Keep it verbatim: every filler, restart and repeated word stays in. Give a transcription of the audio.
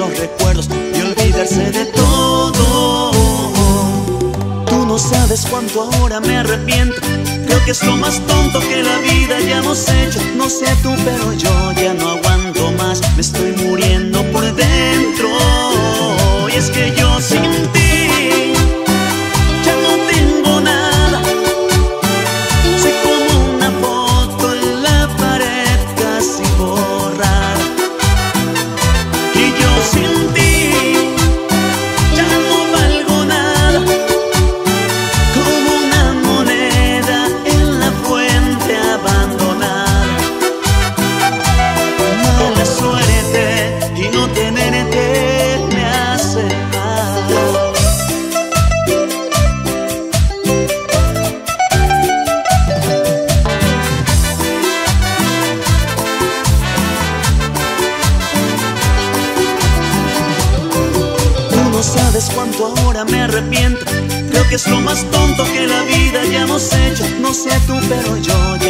los recuerdos y olvidarse de todo. Tú no sabes cuánto ahora me arrepiento. Creo que es lo más tonto que la vida hayamos hecho. No sé tú, pero yo ya no aguanto más. Me estoy muriendo por dentro. Y es que yo sin ti ya no tengo nada. Soy como una foto en la pared casi borrada. Y yo sin ti ya no valgo nada, como una moneda en la fuente abandonada. Mala suerte y no tenerte me hace mal. Tú no sabes cuánto ahora me arrepiento. Creo que es lo más tonto que la vida hayamos hecho. No sé tú, pero yo